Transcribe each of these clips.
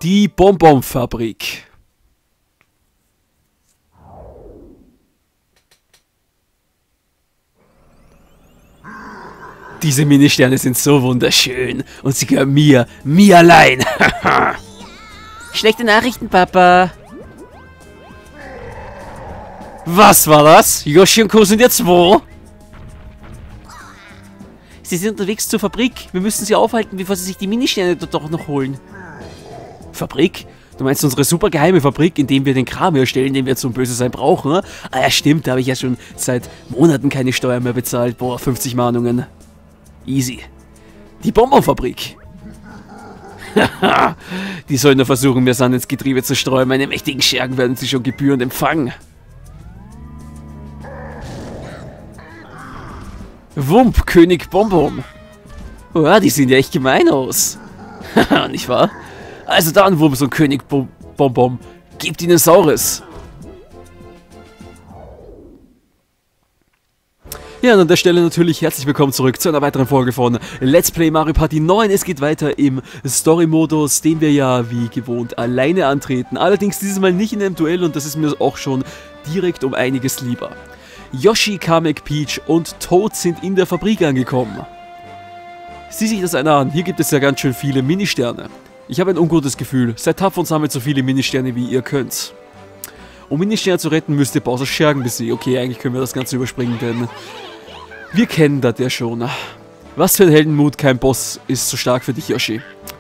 Die Bonbonfabrik. Diese Ministerne sind so wunderschön und sie gehören mir allein. Schlechte Nachrichten, Papa. Was war das? Yoshi und Co. sind jetzt wo? Sie sind unterwegs zur Fabrik. Wir müssen sie aufhalten, bevor sie sich die Ministerne dort doch noch holen. Fabrik? Du meinst unsere super geheime Fabrik, in der wir den Kram herstellen, den wir zum Bösesein brauchen? Ne? Ah ja, stimmt, da habe ich ja schon seit Monaten keine Steuer mehr bezahlt. Boah, 50 Mahnungen. Easy. Die Bonbonfabrik. Die sollen nur versuchen, mir Sand ins Getriebe zu streuen. Meine mächtigen Schergen werden sie schon gebührend empfangen. Wump, König Bonbon. Oh, die sehen ja echt gemein aus. Nicht wahr? Also dann, Wumps und König Bonbon, gebt ihnen Saures. Ja, und an der Stelle natürlich herzlich willkommen zurück zu einer weiteren Folge von Let's Play Mario Party 9. Es geht weiter im Story-Modus, den wir ja wie gewohnt alleine antreten. Allerdings dieses Mal nicht in einem Duell und das ist mir auch schon direkt um einiges lieber. Yoshi, Kamek, Peach und Toad sind in der Fabrik angekommen. Sieh sich das einer an, hier gibt es ja ganz schön viele Ministerne. Ich habe ein ungutes Gefühl, seid tapfer und sammelt so viele Ministerne wie ihr könnt. Um Ministerne zu retten, müsst ihr Bowsers Schergen besiegen. Okay, eigentlich können wir das Ganze überspringen, denn wir kennen das ja schon. Was für ein Heldenmut, kein Boss ist so stark für dich, Yoshi.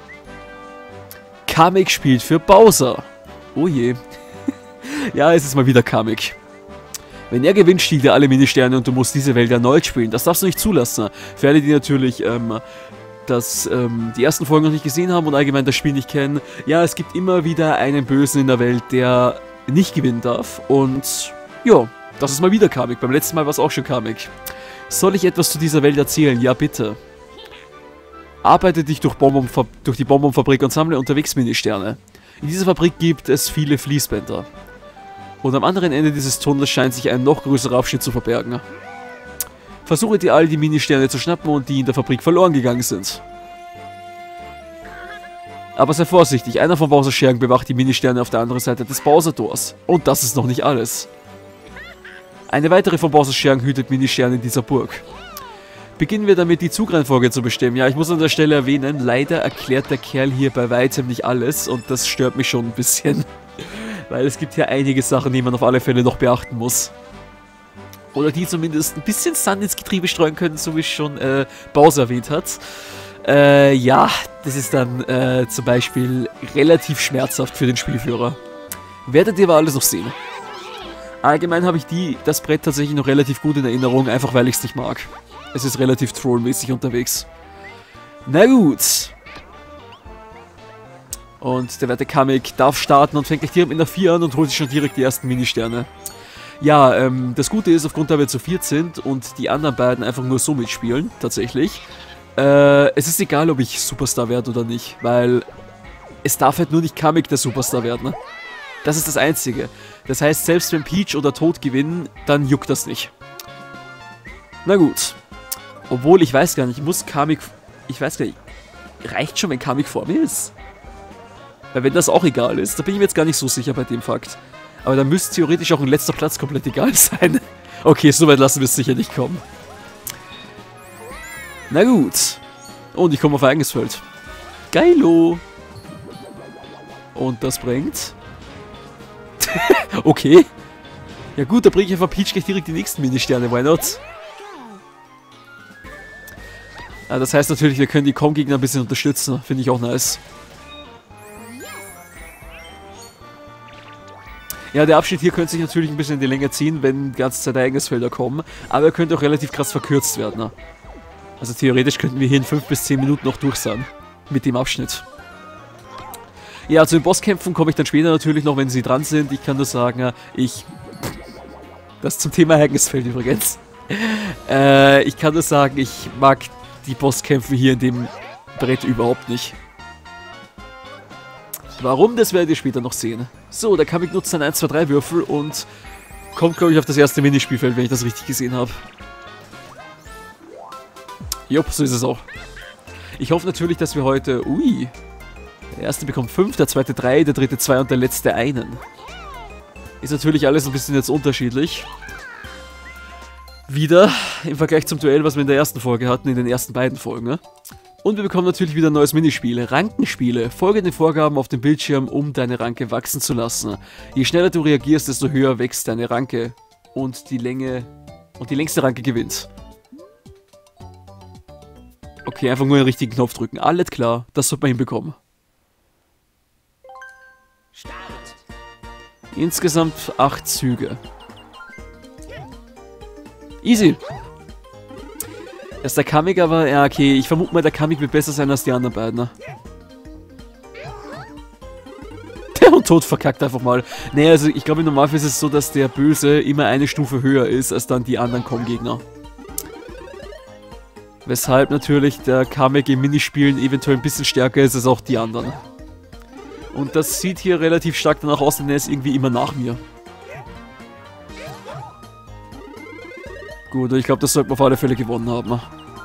Kamek spielt für Bowser. Oh je. Ja, es ist mal wieder Kamek. Wenn er gewinnt, stiehlt er alle Ministerne und du musst diese Welt erneut spielen. Das darfst du nicht zulassen. Für alle, die natürlich die ersten Folgen noch nicht gesehen haben und allgemein das Spiel nicht kennen. Ja, es gibt immer wieder einen Bösen in der Welt, der nicht gewinnen darf. Und ja, das ist mal wieder Kamek. Beim letzten Mal war es auch schon Kamek. Soll ich etwas zu dieser Welt erzählen? Ja, bitte. Arbeite dich durch die Bonbonfabrik und sammle unterwegs Ministerne. In dieser Fabrik gibt es viele Fließbänder. Und am anderen Ende dieses Tunnels scheint sich ein noch größerer Abschnitt zu verbergen. Versuche dir all die Ministerne zu schnappen und die in der Fabrik verloren gegangen sind. Aber sei vorsichtig, einer von Bowsers Schergen bewacht die Ministerne auf der anderen Seite des Bowser-Tors. Und das ist noch nicht alles. Eine weitere von Bowsers Schergen hütet Ministerne in dieser Burg. Beginnen wir damit, die Zugreihenfolge zu bestimmen. Ja, ich muss an der Stelle erwähnen, leider erklärt der Kerl hier bei weitem nicht alles und das stört mich schon ein bisschen. Weil es gibt hier einige Sachen, die man auf alle Fälle noch beachten muss. Oder die zumindest ein bisschen Sand ins Getriebe streuen können, so wie es schon Bowser erwähnt hat. Ja, das ist dann zum Beispiel relativ schmerzhaft für den Spielführer. Werdet ihr aber alles noch sehen. Allgemein habe ich das Brett tatsächlich noch relativ gut in Erinnerung, einfach weil ich es nicht mag. Es ist relativ trollmäßig unterwegs. Na gut. Und der werte Kamek darf starten und fängt gleich direkt mit einer 4 an und holt sich schon direkt die ersten Ministerne. Ja, das Gute ist, aufgrund da wir zu 4 sind und die anderen beiden einfach nur so mitspielen, tatsächlich. Es ist egal, ob ich Superstar werde oder nicht, weil es darf halt nur nicht Kamek der Superstar werden. Ne? Das ist das Einzige. Das heißt, selbst wenn Peach oder Toad gewinnen, dann juckt das nicht. Na gut. Obwohl, ich weiß gar nicht, muss Kamek... Ich weiß gar nicht, reicht schon, wenn Kamek vor mir ist? Weil wenn das auch egal ist, da bin ich mir jetzt gar nicht so sicher bei dem Fakt. Aber dann müsste theoretisch auch ein letzter Platz komplett egal sein. Okay, so weit lassen wir es sicher nicht kommen. Na gut. Und ich komme auf eigenes Feld. Geilo. Und das bringt... Okay. Ja gut, da bringe ich einfach Peach gleich direkt die nächsten Ministerne, why not? Ja, das heißt natürlich, wir können die Com-Gegner ein bisschen unterstützen. Finde ich auch nice. Ja, der Abschnitt hier könnte sich natürlich ein bisschen in die Länge ziehen, wenn die ganze Zeit Ereignisfelder kommen. Aber er könnte auch relativ krass verkürzt werden. Ne? Also theoretisch könnten wir hier in 5 bis 10 Minuten noch durch sein. Mit dem Abschnitt. Ja, zu den Bosskämpfen komme ich dann später natürlich noch, wenn sie dran sind. Ich kann nur sagen, das zum Thema Ereignisfeld übrigens. Ich kann nur sagen, ich mag die Bosskämpfe hier in dem Brett überhaupt nicht. Warum, das werdet ihr später noch sehen. So, der Kamek nutzt dann 1, 2, 3 Würfel und kommt, glaube ich, auf das erste Minispielfeld, wenn ich das richtig gesehen habe. Jupp, so ist es auch. Ich hoffe natürlich, dass wir heute... Ui. Der erste bekommt 5, der zweite 3, der dritte 2 und der letzte 1. Ist natürlich alles ein bisschen jetzt unterschiedlich. Wieder im Vergleich zum Duell, was wir in der ersten Folge hatten, in den ersten beiden Folgen. Ne? Und wir bekommen natürlich wieder ein neues Minispiel. Rankenspiele. Folge den Vorgaben auf dem Bildschirm, um deine Ranke wachsen zu lassen. Je schneller du reagierst, desto höher wächst deine Ranke. Und die längste Ranke gewinnt. Okay, einfach nur den richtigen Knopf drücken. Alles klar, das sollte man hinbekommen. Insgesamt 8 Züge. Easy. Dass der Kamek aber... Ja, okay, ich vermute mal, der Kamek wird besser sein als die anderen beiden. Ne? Der und Tod verkackt einfach mal. Nee, also ich glaube, im Normalfall ist es so, dass der Böse immer eine Stufe höher ist, als dann die anderen Com-Gegner. Weshalb natürlich der Kamek im Minispielen eventuell ein bisschen stärker ist als auch die anderen. Und das sieht hier relativ stark danach aus, denn er ist irgendwie immer nach mir. Gut, ich glaube, das sollten wir auf alle Fälle gewonnen haben.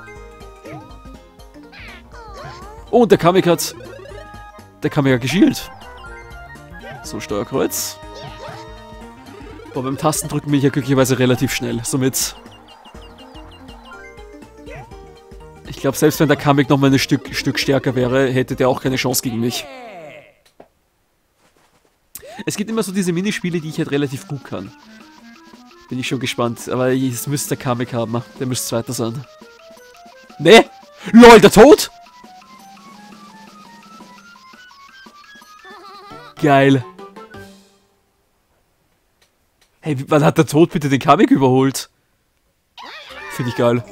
Oh, und der Kamek hat... Der Kamek hat geschielt. So, Steuerkreuz. Boah, beim Tastendrücken bin ich ja glücklicherweise relativ schnell. Somit... Ich glaube, selbst wenn der Kamek nochmal ein Stück stärker wäre, hätte der auch keine Chance gegen mich. Es gibt immer so diese Minispiele, die ich halt relativ gut kann. Bin ich schon gespannt. Aber es müsste der Kamek haben. Der müsste Zweiter sein. Ne? LOL, der Tod? Geil. Hey, wann hat der Tod bitte den Kamek überholt? Finde ich geil.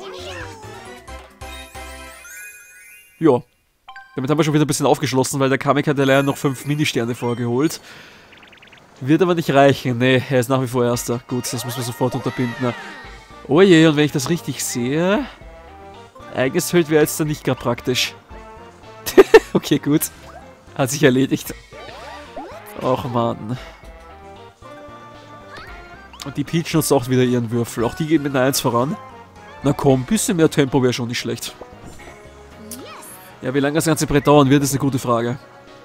Ja. Damit haben wir schon wieder ein bisschen aufgeschlossen, weil der Kamek hat ja leider noch 5 Ministerne vorgeholt. Wird aber nicht reichen. Ne, er ist nach wie vor Erster. Gut, das müssen wir sofort unterbinden. Oh je, und wenn ich das richtig sehe... Eigenes Feld wäre jetzt dann nicht gerade praktisch. Okay, gut. Hat sich erledigt. Och, Mann. Und die Peach nutzt auch wieder ihren Würfel. Auch die geht mit einer 1 voran. Na komm, ein bisschen mehr Tempo wäre schon nicht schlecht. Ja, wie lange das ganze Brett dauern wird, ist eine gute Frage.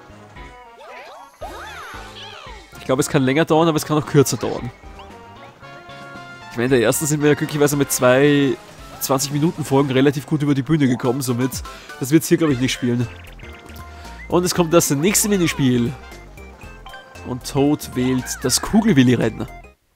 Ich glaube, es kann länger dauern, aber es kann auch kürzer dauern. Ich meine, in der ersten sind wir ja glücklicherweise mit 2 20-Minuten-Folgen relativ gut über die Bühne gekommen, somit das wird es hier, glaube ich, nicht spielen. Und es kommt das nächste Minispiel. Und Toad wählt das Kugelwilli-Rennen.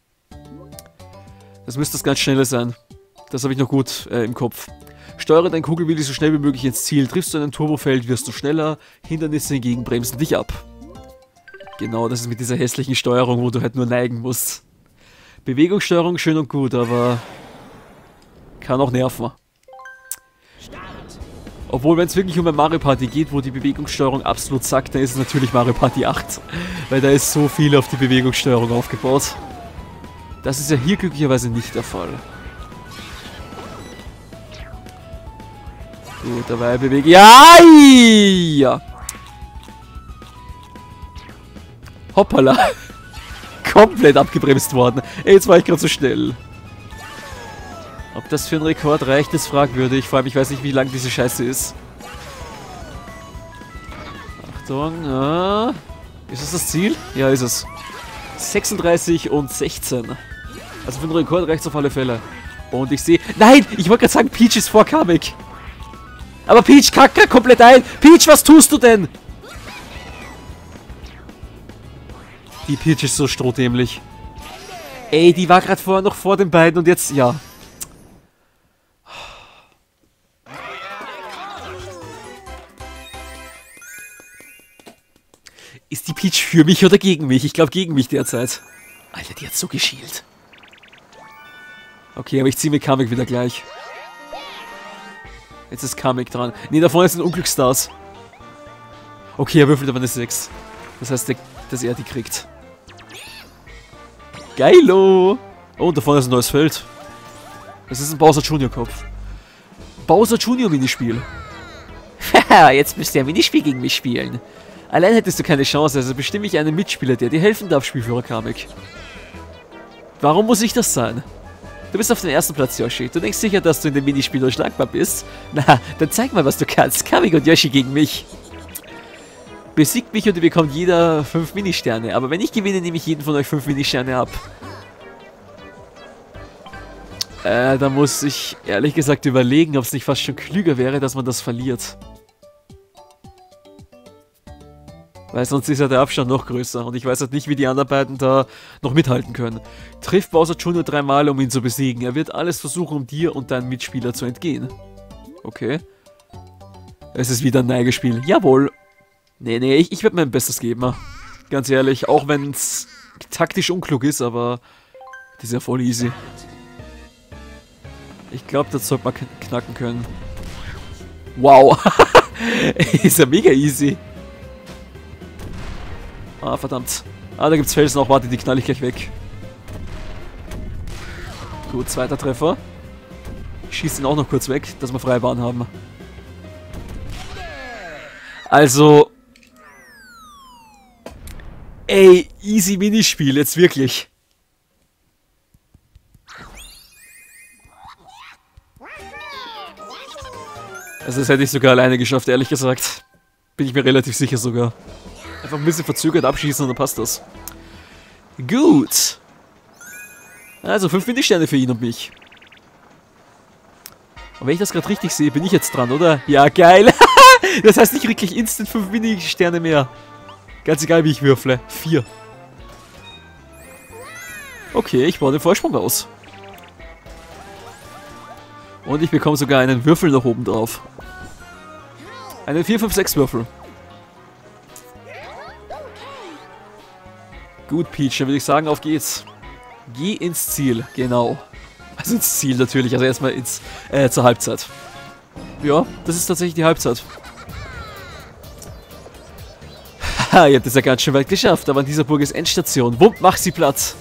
Das müsste das ganz schnelle sein. Das habe ich noch gut im Kopf. Steuere dein Kugelwilli so schnell wie möglich ins Ziel. Triffst du ein Turbofeld, wirst du schneller. Hindernisse hingegen bremsen dich ab. Genau, das ist mit dieser hässlichen Steuerung, wo du halt nur neigen musst. Bewegungssteuerung schön und gut, aber kann auch nerven. Obwohl, wenn es wirklich um ein Mario Party geht, wo die Bewegungssteuerung absolut sackt, dann ist es natürlich Mario Party 8. Weil da ist so viel auf die Bewegungssteuerung aufgebaut. Das ist ja hier glücklicherweise nicht der Fall. Gut, dabei bewege... Ja! Hoppala. Komplett abgebremst worden. Ey, jetzt war ich gerade so schnell. Ob das für einen Rekord reicht, ist fragwürdig. Vor allem, ich weiß nicht, wie lang diese Scheiße ist. Achtung. Ist das das Ziel? Ja, ist es. 36 und 16. Also für einen Rekord reicht es auf alle Fälle. Und ich sehe... Nein! Ich wollte gerade sagen, Peach ist vor Kamek. Aber Peach kackt komplett ein. Peach, was tust du denn? Die Peach ist so strohdämlich. Ey, die war gerade vorher noch vor den beiden und jetzt, ja. Ist die Peach für mich oder gegen mich? Ich glaube gegen mich derzeit. Alter, die hat so geschielt. Okay, aber ich ziehe mir Kamek wieder gleich. Jetzt ist Kamek dran. Ne, da vorne sind Unglücksstars. Okay, er würfelt aber eine 6. Das heißt, dass er die kriegt. Geilo! Oh, und da vorne ist ein neues Feld. Das ist ein Bowser Junior Kopf. Bowser Junior Minispiel. Haha, jetzt müsst ihr ein Minispiel gegen mich spielen. Allein hättest du keine Chance, also bestimme ich einen Mitspieler, der dir helfen darf, Spielführer Kamek. Warum muss ich das sein? Du bist auf dem ersten Platz, Yoshi. Du denkst sicher, dass du in dem Minispiel unschlagbar bist? Na, dann zeig mal, was du kannst. Kamek und Yoshi gegen mich. Besiegt mich und ihr bekommt jeder 5 Ministerne. Aber wenn ich gewinne, nehme ich jeden von euch 5 Ministerne ab. Da muss ich ehrlich gesagt überlegen, ob es nicht fast schon klüger wäre, dass man das verliert. Weil sonst ist ja der Abstand noch größer und ich weiß halt nicht, wie die anderen beiden da noch mithalten können. Triff Bowser Jr. 3 Mal, um ihn zu besiegen. Er wird alles versuchen, um dir und deinen Mitspieler zu entgehen. Okay. Es ist wieder ein Neigespiel. Jawohl. Nee, ich werde mein Bestes geben. Ganz ehrlich, auch wenn es taktisch unklug ist, aber das ist ja voll easy. Ich glaube, das sollte man knacken können. Wow. Ist ja mega easy. Ah, verdammt. Ah, da gibt's Felsen auch. Warte, die knall ich gleich weg. Gut, zweiter Treffer. Ich schieße ihn auch noch kurz weg, dass wir freie Bahn haben. Also... Ey, easy Minispiel, jetzt wirklich. Also das hätte ich sogar alleine geschafft, ehrlich gesagt. Bin ich mir relativ sicher sogar. Einfach ein bisschen verzögert abschießen und dann passt das. Gut. Also 5 Ministerne für ihn und mich. Und wenn ich das gerade richtig sehe, bin ich jetzt dran, oder? Ja, geil. Das heißt, ich kriege gleich instant 5 Ministerne mehr. Ganz egal, wie ich würfle. 4. Okay, ich baue den Vorsprung aus. Und ich bekomme sogar einen Würfel nach oben drauf. Einen 4, 5, 6 Würfel. Gut, Peach, dann würde ich sagen, auf geht's. Geh ins Ziel, genau. Also ins Ziel natürlich, also erstmal zur Halbzeit. Ja, das ist tatsächlich die Halbzeit. Haha, ihr habt es ja ganz schön weit geschafft, aber an dieser Burg ist Endstation. Wupp, mach sie Platz.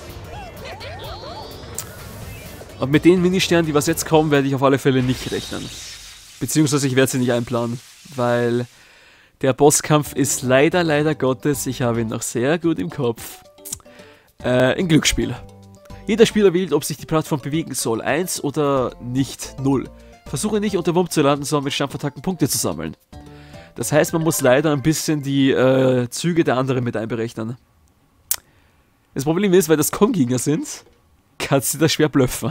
Und mit den Ministernen, die was jetzt kommen, werde ich auf alle Fälle nicht rechnen. Beziehungsweise ich werde sie nicht einplanen, weil der Bosskampf ist leider Gottes, ich habe ihn noch sehr gut im Kopf, ein Glücksspiel. Jeder Spieler wählt, ob sich die Plattform bewegen soll, 1 oder nicht, 0. Versuche nicht unter Wump zu landen, sondern mit Stampfattacken Punkte zu sammeln. Das heißt, man muss leider ein bisschen die Züge der anderen mit einberechnen. Das Problem ist, weil das Com-Gegner sind, kannst du das schwer bluffen.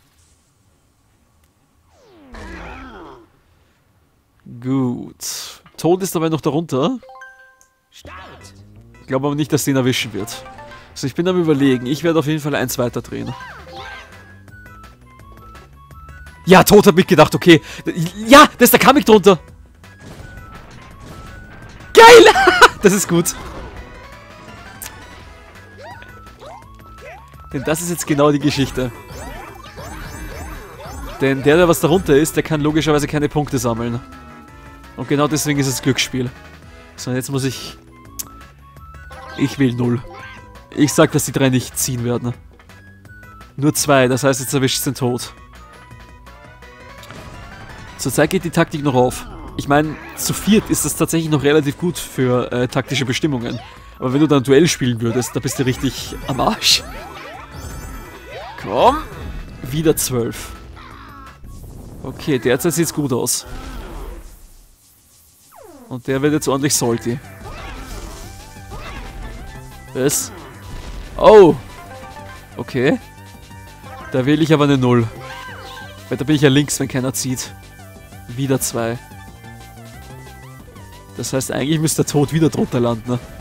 Gut. Tod ist dabei noch darunter. Ich glaube aber nicht, dass den erwischen wird. Also ich bin am Überlegen. Ich werde auf jeden Fall 1 weiter drehen. Ja, Tod hat mitgedacht, okay. Ja, da ist der Comic drunter. Geil! Das ist gut. Denn das ist jetzt genau die Geschichte. Denn der was darunter ist, der kann logischerweise keine Punkte sammeln. Und genau deswegen ist es Glücksspiel. So, jetzt muss ich... Ich will 0. Ich sag, dass die 3 nicht ziehen werden. Nur 2, das heißt, jetzt erwischt es den Tod. Zurzeit geht die Taktik noch auf. Ich meine, zu viert ist das tatsächlich noch relativ gut für taktische Bestimmungen. Aber wenn du dann ein Duell spielen würdest, da bist du richtig am Arsch. Komm! Wieder 12. Okay, derzeit sieht es gut aus. Und der wird jetzt ordentlich salty. Was? Oh! Okay. Da wähle ich aber eine 0. Weil da bin ich ja links, wenn keiner zieht. Wieder 2. Das heißt, eigentlich müsste der Tod wieder drunter landen. Ne?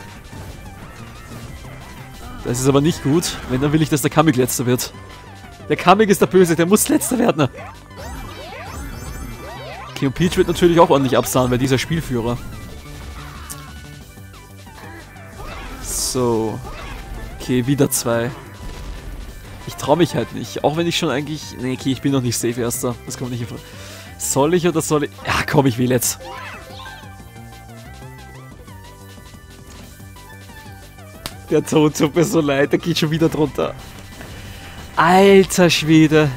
Das ist aber nicht gut. Wenn, dann will ich, dass der Kamek letzter wird. Der Kamek ist der Böse, der muss letzter werden. Ne? Okay, und Peach wird natürlich auch ordentlich absahen, weil dieser Spielführer. So. Okay, wieder 2. Ich traue mich halt nicht. Auch wenn ich schon eigentlich... Nee, okay, ich bin noch nicht safe Erster. Das kommt nicht in Frage. Soll ich oder soll ich... Ja, komm, ich will jetzt. Der Tod tut mir so leid, der geht schon wieder drunter. Alter Schwede.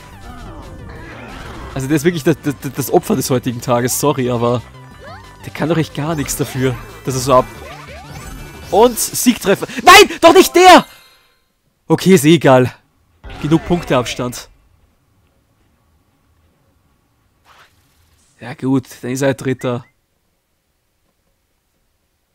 Also der ist wirklich das Opfer des heutigen Tages, sorry, aber... Der kann doch echt gar nichts dafür, dass er so ab... Und Siegtreffer. Nein, doch nicht der! Okay, ist eh egal. Genug Punkteabstand. Ja gut, dann ist er Dritter.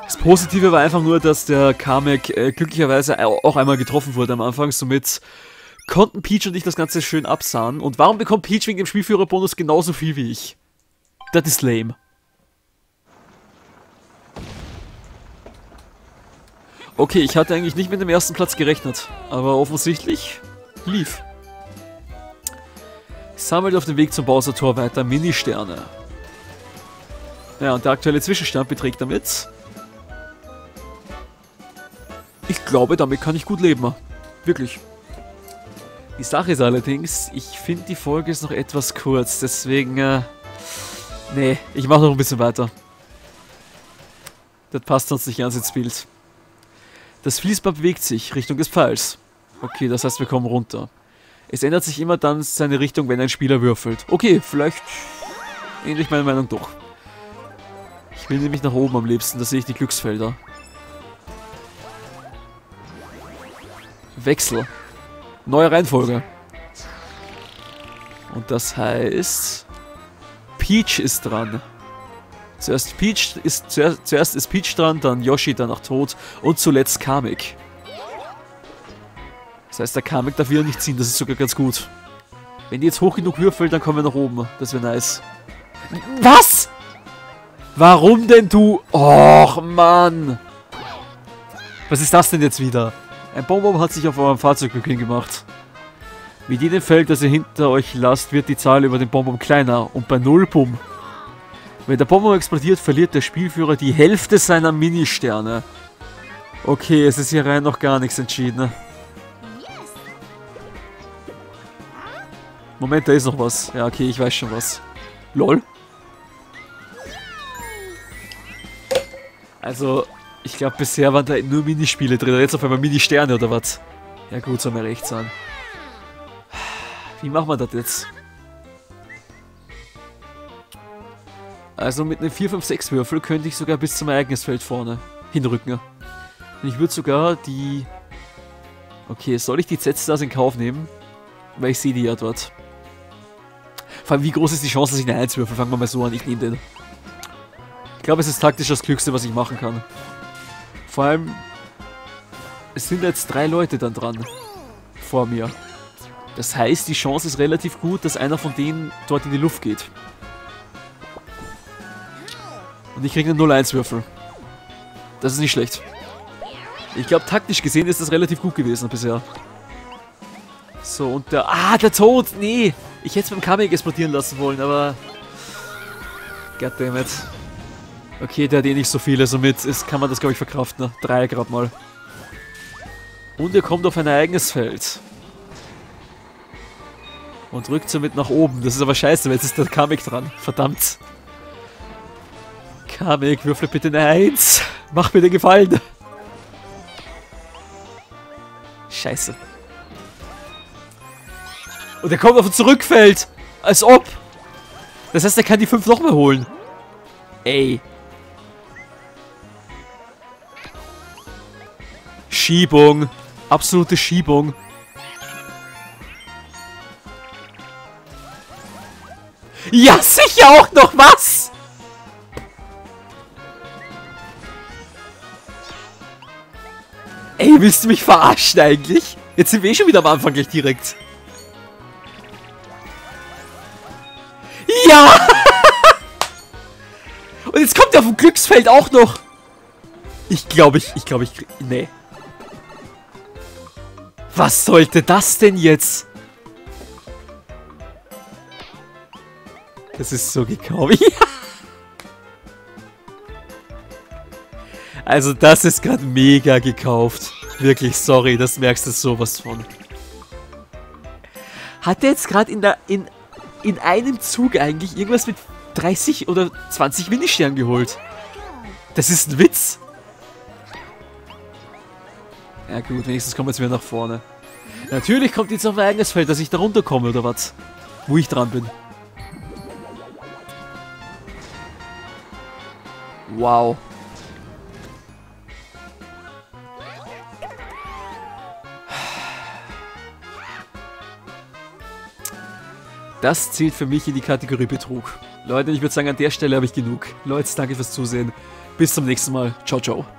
Das Positive war einfach nur, dass der Kamek glücklicherweise auch einmal getroffen wurde am Anfang. Somit konnten Peach und ich das Ganze schön absahen. Und warum bekommt Peach wegen dem Spielführerbonus genauso viel wie ich? Das ist lame. Okay, ich hatte eigentlich nicht mit dem ersten Platz gerechnet. Aber offensichtlich lief. Sammelt auf dem Weg zum Bowser-Tor weiter Mini-Sterne. Ja, und der aktuelle Zwischenstand beträgt damit... Ich glaube, damit kann ich gut leben. Wirklich. Die Sache ist allerdings, ich finde die Folge ist noch etwas kurz, deswegen, nee, ich mache noch ein bisschen weiter. Das passt sonst nicht ganz ins Bild. Das Fließband bewegt sich Richtung des Pfeils. Okay, das heißt, wir kommen runter. Es ändert sich immer dann seine Richtung, wenn ein Spieler würfelt. Okay, vielleicht ändere ich meine Meinung doch. Ich will nämlich nach oben am liebsten, da sehe ich die Glücksfelder. Wechsel. Neue Reihenfolge. Und das heißt... Peach ist dran. Zuerst ist Peach dran, dann Yoshi, danach Toad und zuletzt Kamek. Das heißt, der Kamek darf wieder nicht ziehen, das ist sogar ganz gut. Wenn die jetzt hoch genug würfelt, dann kommen wir nach oben. Das wäre nice. Was? Warum denn du? Och, Mann. Was ist das denn jetzt wieder? Ein Bonbon hat sich auf eurem Fahrzeug bequem gemacht. Mit jedem Feld, das ihr hinter euch lasst, wird die Zahl über den Bonbon kleiner. Und bei 0, bumm. Wenn der Bonbon explodiert, verliert der Spielführer die Hälfte seiner Mini-Sterne. Okay, es ist hier rein noch gar nichts entschieden. Moment, da ist noch was. Ja, okay, ich weiß schon was. LOL. Also... Ich glaube, bisher waren da nur Minispiele drin. Jetzt auf einmal Mini-Sterne oder was? Ja gut, soll mir recht sein. Wie machen wir das jetzt? Also mit einem 4, 5, 6 Würfel könnte ich sogar bis zum Ereignisfeld vorne hinrücken. Und ich würde sogar die... Okay, soll ich die Z-Stars in Kauf nehmen? Weil ich sehe die ja dort. Vor allem, wie groß ist die Chance, dass ich eine 1 würfel? Fangen wir mal so an, ich nehme den. Ich glaube, es ist taktisch das Klügste, was ich machen kann. Vor allem, es sind jetzt 3 Leute dann dran. Vor mir. Das heißt, die Chance ist relativ gut, dass einer von denen dort in die Luft geht. Und ich kriege einen 0-1-Würfel. Das ist nicht schlecht. Ich glaube, taktisch gesehen ist das relativ gut gewesen bisher. So, und der... Ah, der Tod! Nee! Ich hätte es beim Kamek explodieren lassen wollen, aber... Goddammit. Okay, der hat eh nicht so viele, somit kann man das, glaube ich, verkraften. Ne? 3 gerade mal. Und ihr kommt auf ein Ereignisfeld. Und rückt somit nach oben. Das ist aber scheiße, weil jetzt ist der Kamek dran. Verdammt. Kamek, würfle bitte eine 1. Mach mir den Gefallen. Scheiße. Und er kommt auf ein Zurückfeld. Als ob. Das heißt, er kann die 5 noch mehr holen. Ey. Schiebung. Absolute Schiebung. Ja, sicher auch noch was! Ey, willst du mich verarschen eigentlich? Jetzt sind wir eh schon wieder am Anfang gleich direkt. Ja! Und jetzt kommt er vom Glücksfeld auch noch. Ich glaube, nee. Was sollte das denn jetzt? Das ist so gekauft. Ja. Also das ist gerade mega gekauft. Wirklich, sorry, das merkst du sowas von. Hat der jetzt gerade in einem Zug eigentlich irgendwas mit 30 oder 20 Ministernen geholt? Das ist ein Witz. Ja gut, wenigstens kommen wir jetzt wieder nach vorne. Natürlich kommt jetzt auf ein eigenes Feld, dass ich da runterkomme oder was. Wo ich dran bin. Wow. Das zählt für mich in die Kategorie Betrug. Leute, ich würde sagen, an der Stelle habe ich genug. Leute, danke fürs Zusehen. Bis zum nächsten Mal. Ciao, ciao.